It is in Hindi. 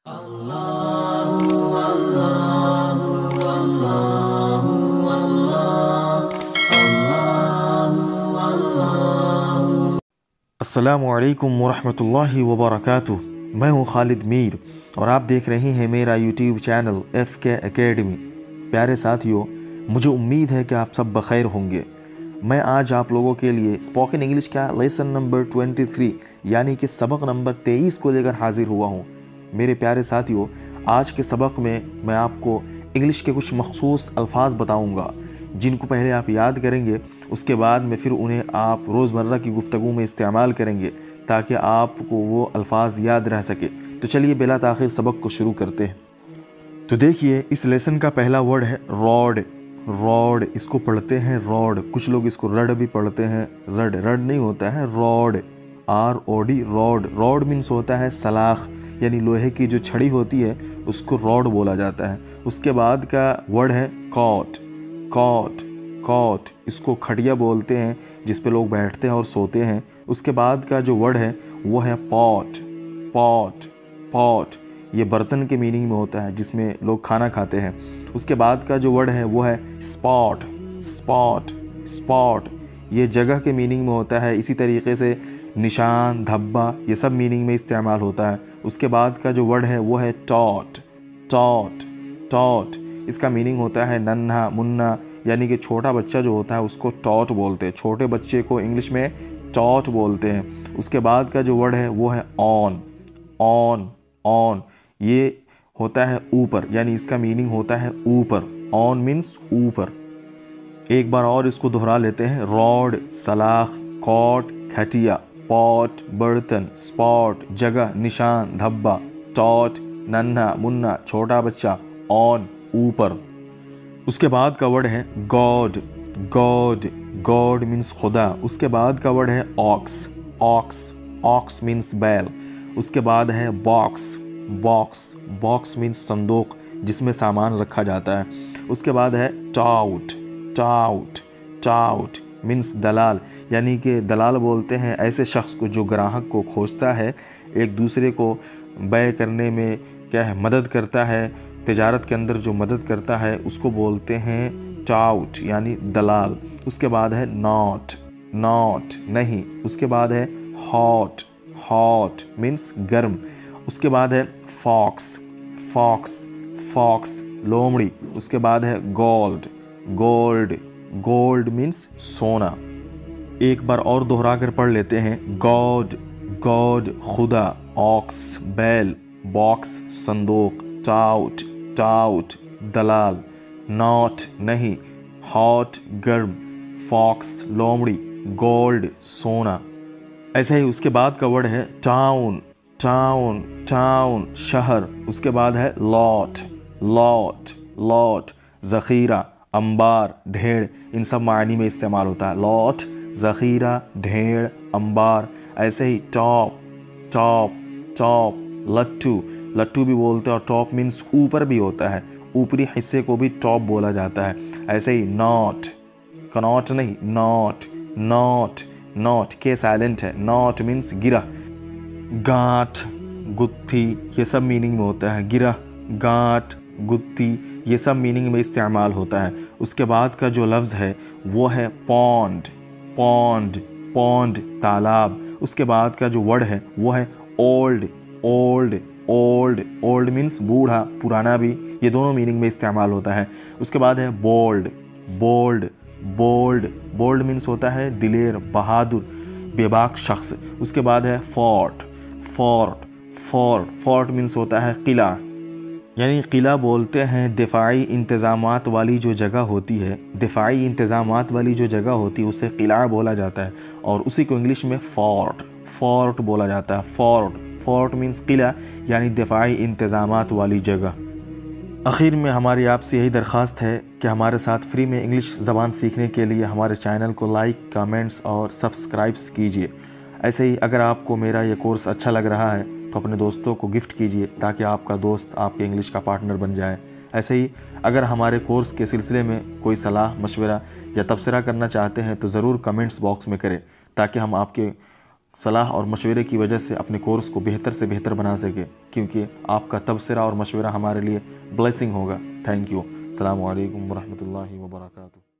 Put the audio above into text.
अस्सलामु अलैकुम वरहमतुल्लाहि वबरकातुह। मैं हूँ खालिद मीर और आप देख रहे हैं मेरा यूट्यूब चैनल FK एकेडमी। प्यारे साथियों, मुझे उम्मीद है कि आप सब बखैर होंगे। मैं आज आप लोगों के लिए स्पोकन इंग्लिश का लेसन नंबर 23 यानी कि सबक नंबर 23 को लेकर हाजिर हुआ हूँ। मेरे प्यारे साथियों, आज के सबक में मैं आपको इंग्लिश के कुछ मखसूस अल्फाज बताऊँगा जिनको पहले आप याद करेंगे, उसके बाद में फिर उन्हें आप रोज़मर्रा की गुफ्तगू में इस्तेमाल करेंगे ताकि आपको वो अल्फाज याद रह सके। तो चलिए बिला ताख़िर सबक को शुरू करते हैं। तो देखिए, इस लेसन का पहला वर्ड है रॉड। रॉड, इसको पढ़ते हैं रॉड, कुछ लोग इसको रड भी पढ़ते हैं। रड रड नहीं होता है, rod, ROD, rod. Rod means होता है सलाख, यानी लोहे की जो छड़ी होती है उसको रॉड बोला जाता है। उसके बाद का वर्ड है कॉट। कॉट कॉट, इसको खटिया बोलते हैं जिस पे लोग बैठते हैं और सोते हैं। उसके बाद का जो वर्ड है वो है पॉट। पॉट पॉट, ये बर्तन के मीनिंग में होता है जिसमें लोग खाना खाते हैं। उसके बाद का जो वर्ड है वो है स्पॉट। स्पॉट स्पॉट, ये जगह के मीनिंग में होता है। इसी तरीके से निशान, धब्बा, ये सब मीनिंग में इस्तेमाल होता है। उसके बाद का जो वर्ड है वो है टॉट। टॉट टॉट, इसका मीनिंग होता है नन्हा मुन्ना, यानी कि छोटा बच्चा जो होता है उसको टॉट बोलते हैं। छोटे बच्चे को इंग्लिश में टॉट बोलते हैं। उसके बाद का जो वर्ड है वो है ऑन। ऑन ऑन, ये होता है ऊपर, यानी इसका मीनिंग होता है ऊपर। ऑन मीन्स ऊपर। एक बार और इसको दोहरा लेते हैं। रॉड, सलाख, कॉट, खटिया, पॉट, बर्तन, स्पॉट, जगह, निशान, धब्बा, टॉट, नन्हा मुन्ना, छोटा बच्चा, ऑन, ऊपर। उसके बाद का वर्ड है गॉड। गॉड गॉड मीन्स खुदा। उसके बाद का वर्ड है ऑक्स। ऑक्स ऑक्स मीन्स बैल। उसके बाद है बॉक्स। बॉक्स बॉक्स मीन्स संदूक जिसमें सामान रखा जाता है। उसके बाद है टाउट। टाउट टाउट मीन्स दलाल, यानी कि दलाल बोलते हैं ऐसे शख्स को जो ग्राहक को खोजता है, एक दूसरे को बै करने में क्या है मदद करता है, तिजारत के अंदर जो मदद करता है उसको बोलते हैं टाउट यानी दलाल। उसके बाद है नॉट। नॉट नहीं। उसके बाद है हॉट। हॉट मीन्स गर्म। उसके बाद है फॉक्स। फॉक्स फॉक्स लोमड़ी। उसके बाद है गोल्ड। गोल्ड गोल्ड मीन्स सोना। एक बार और दोहरा कर पढ़ लेते हैं। गॉड गॉड खुदा, ऑक्स बैल, बॉक्स संदूक, टाउट टाउट दलाल, नॉट नहीं, हॉट गर्म, फॉक्स लोमड़ी, गोल्ड सोना। ऐसे ही उसके बाद का वर्ड है टाउन। टाउन टाउन शहर। उसके बाद है लॉट। लॉट लॉट ज़ख़ीरा, अंबार, ढेर, इन सब मायने में इस्तेमाल होता है। लॉट, ज़ख़ीरा, ढेर, अंबार। ऐसे ही टॉप। टॉप टॉप लट्टू। लट्टू भी बोलते हैं और टॉप मीन्स ऊपर भी होता है, ऊपरी हिस्से को भी टॉप बोला जाता है। ऐसे ही नॉट, कनॉट नहीं, knot. Knot knot K silent है। नॉट मीन्स गिरा। गांठ, गुत्थी, ये सब मीनिंग में होता है। गिरा, गांठ, गुत्थी, ये सब मीनिंग में इस्तेमाल होता है। उसके बाद का जो लफ्ज़ है वो है पॉन्ड। पॉन्ड पॉन्ड तालाब। उसके बाद का जो वर्ड है वो है old. Old old old means बूढ़ा, पुराना भी, ये दोनों मीनिंग में इस्तेमाल होता है। उसके बाद है bold. Bold bold bold means होता है दिलेर, बहादुर, बेबाक शख्स। उसके बाद है fort. Fort fort fort means होता है किला, यानी किला बोलते हैं दिफाई इंतज़ामात वाली जो जगह होती है। दिफाई इंतज़ामात वाली जो जगह होती है उसे किला बोला जाता है और उसी को इंग्लिश में फोर्ट फोर्ट बोला जाता है। फोर्ट फोर्ट मीन्स किला, यानी दिफाई इंतज़ामात वाली जगह। आखिर में हमारी आपसे यही दरख्वास्त है कि हमारे साथ फ्री में इंग्लिश ज़बान सीखने के लिए हमारे चैनल को लाइक, कमेंट्स और सब्सक्राइब्स कीजिए। ऐसे ही अगर आपको मेरा ये कोर्स अच्छा लग रहा है तो अपने दोस्तों को गिफ्ट कीजिए ताकि आपका दोस्त आपके इंग्लिश का पार्टनर बन जाए। ऐसे ही अगर हमारे कोर्स के सिलसिले में कोई सलाह, मशवरा या तबसरा करना चाहते हैं तो ज़रूर कमेंट्स बॉक्स में करें ताकि हम आपके सलाह और मशवरे की वजह से अपने कोर्स को बेहतर से बेहतर बना सके, क्योंकि आपका तबसरा और मशवरा हमारे लिए ब्लेसिंग होगा। Thank you. अस्सलामु अलैकुम वरहमतुल्लाहि वबरकातुहू।